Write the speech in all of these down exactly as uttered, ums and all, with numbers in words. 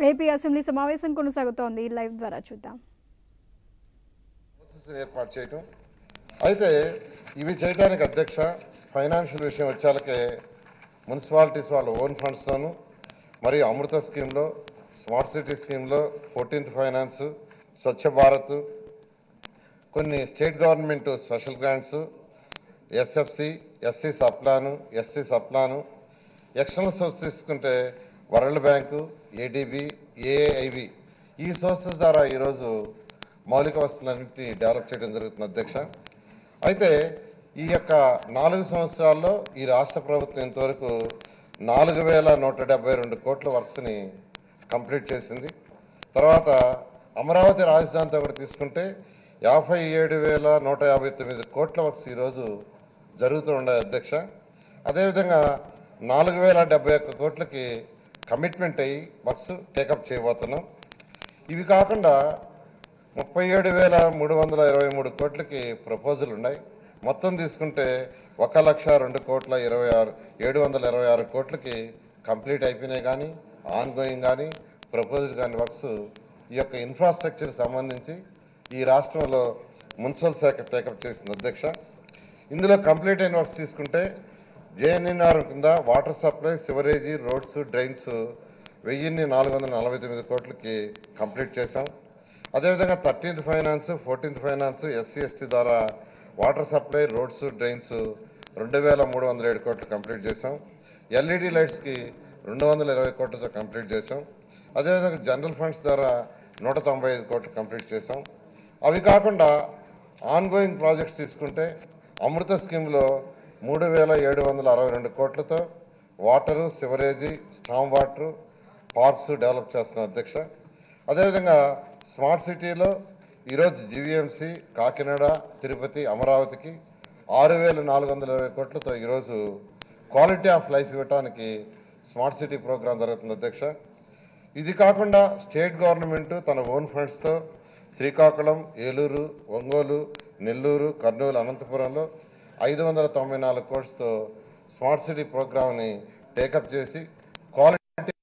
AP assembly సమావేశం కొనసాగుతోంది. Live ద్వారా చూద్దాం. ఏర్పాటు చేయటం అయితే ఇవి చేయడానికి అధ్యక్ష ఫైనాన్షియల్ విషయం వచ్చాలకే మున్సిపాలిటీస్ వాళ్ళ ఓన్ ఫండ్స్తోను మరియు అమృత స్కీమ్లో స్మార్ట్ సిటీ స్కీమ్లో ఫోర్టీన్త్ ఫైనాన్స్ స్వచ్ఛ భారత్ కొన్ని state government special grants SFC SC sub plan SC sub plan external source తీసుకుంటే వరల్డ్ బ్యాంకు ఏడీబీ ఏఐవి ఈ సోర్సెస్ ద్వారా ఈరోజు మౌలిక వసతులన్నింటినీ డెవలప్ చేయడం జరుగుతుంది అధ్యక్ష. అయితే ఈ యొక్క నాలుగు సంవత్సరాల్లో ఈ రాష్ట్ర ప్రభుత్వం ఇంతవరకు నాలుగు వేల నూట డెబ్బై రెండు కోట్ల వర్క్స్ని కంప్లీట్ చేసింది. తర్వాత అమరావతి రాజధానితో కూడా తీసుకుంటే యాభై ఏడు వేల నూట యాభై తొమ్మిది కోట్ల వర్క్స్ ఈరోజు జరుగుతూ ఉండే అధ్యక్ష. అదేవిధంగా నాలుగు వేల డెబ్బై ఒక్క కోట్లకి కమిట్మెంట్ అయ్యి వర్క్స్ టేకప్ చేయబోతున్నాం. ఇవి కాకుండా ముప్పై ఏడు వేల మూడు వందల ఇరవై మూడు కోట్లకి ప్రపోజల్ ఉన్నాయి. మొత్తం తీసుకుంటే ఒక లక్ష రెండు కోట్ల ఇరవై ఆరు ఏడు వందల ఇరవై ఆరు కోట్లకి కంప్లీట్ అయిపోయినాయి. కానీ ఆన్ గోయింగ్ కానీ ప్రపోజల్ కానీ వర్క్స్ ఈ యొక్క ఇన్ఫ్రాస్ట్రక్చర్ సంబంధించి ఈ రాష్ట్రంలో మున్సిపల్ శాఖ టేకప్ చేసింది అధ్యక్ష. ఇందులో కంప్లీట్ అయిన వర్క్స్ తీసుకుంటే జేఎన్ఎన్ఆర్ కింద water supply sewerage roads drains వెయ్యిన్ని నాలుగు వందల నలభై తొమ్మిది కోట్లకి కంప్లీట్ చేశాం. అదేవిధంగా thirteenth finance fourteenth finance SC ST ద్వారా వాటర్ సప్లై రోడ్స్ డ్రైన్స్ రెండు వేల మూడు వందల ఏడు కోట్లు కంప్లీట్ చేశాం. ఎల్ఈడి లైట్స్కి రెండు వందల ఇరవై కోట్లతో కంప్లీట్ చేశాం. అదేవిధంగా జనరల్ ఫండ్స్ ద్వారా నూట తొంభై ఐదు కోట్లు కంప్లీట్ చేశాం. అవి కాకుండా ఆన్ గోయింగ్ ప్రాజెక్ట్స్ తీసుకుంటే అమృత స్కీమ్లో మూడు వేల ఏడు వందల అరవై రెండు కోట్లతో water sewerage storm water parks develop చేస్తున్నాం అధ్యక్ష. అదేవిధంగా స్మార్ట్ సిటీలో ఈరోజు జీవీఎంసీ కాకినాడ తిరుపతి అమరావతికి ఆరు వేల నాలుగు వందల ఇరవై కోట్లతో ఈరోజు క్వాలిటీ ఆఫ్ లైఫ్ ఇవ్వడానికి స్మార్ట్ సిటీ ప్రోగ్రాం జరుగుతుంది అధ్యక్ష. ఇది కాకుండా స్టేట్ గవర్నమెంట్ తన ఓన్ ఫండ్స్తో శ్రీకాకుళం ఏలూరు ఒంగోలు నెల్లూరు కర్నూలు అనంతపురంలో ఐదు వందల తొంభై నాలుగు కోట్స్తో స్మార్ట్ సిటీ ప్రోగ్రామ్ని టేకప్ చేసి క్వాలిటీ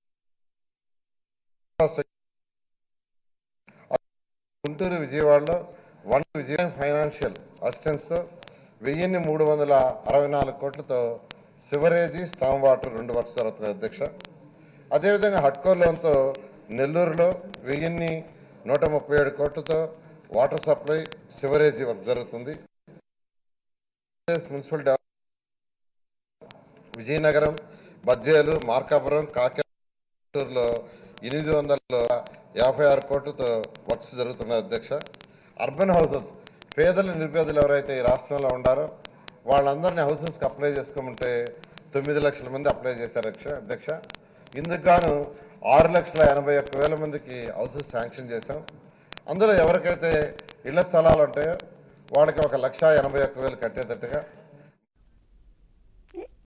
గుంటూరు విజయవాడలో వన్ విజయ ఫైనాన్షియల్ అసిస్టెన్స్తో వెయ్యిన్ని మూడు వందల అరవై నాలుగు కోట్లతో సివరేజీ స్టామ్ వాటర్ రెండు వర్క్స్ జరుగుతున్నాయి అధ్యక్ష. అదేవిధంగా హట్కో లోన్తో నెల్లూరులో వెయ్యిన్ని నూట ముప్పై ఏడు కోట్లతో వాటర్ సప్లై సివరేజీ వర్క్ జరుగుతుంది. మున్సిపల్ విజయనగరం బద్వేలు మార్కాపురం కాకినాడలో ఎనిమిది వందల యాభై ఆరు కోట్లతో వర్క్స్ జరుగుతున్నాయి అధ్యక్ష. అర్బన్ హౌసెస్ పేదలు నిరుపేదలు ఎవరైతే ఈ రాష్ట్రంలో ఉండారో వాళ్ళందరినీ హౌసెస్కి అప్లై చేసుకోమంటే తొమ్మిది లక్షల మంది అప్లై చేశారు అధ్యక్ష. ఇందుకు గాను ఆరు లక్షల ఎనభై ఒక్క వేల మందికి హౌసెస్ శాంక్షన్ చేశాం. అందులో ఎవరికైతే ఇళ్ల స్థలాలు ఉంటాయో వాళ్ళకి ఒక లక్ష ఎనభై ఒక్క వేలు కట్టేటట్టుగా